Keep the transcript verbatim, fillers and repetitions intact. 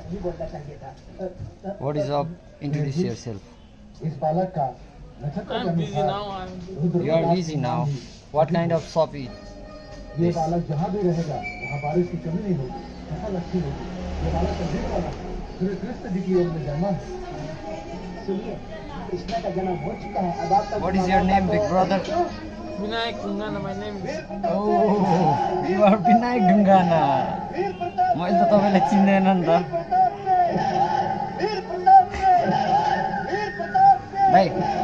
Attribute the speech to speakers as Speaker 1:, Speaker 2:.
Speaker 1: What is up? Introduce yourself.
Speaker 2: I'm busy now. I'm...
Speaker 1: You are busy now. What kind of shop is this? What is your name, big brother?
Speaker 2: Vinayak Dungana, my name is.
Speaker 1: Oh, you are Vinayak Dungana. मैले त तपाईलाई चिन्दैन नि त भाइ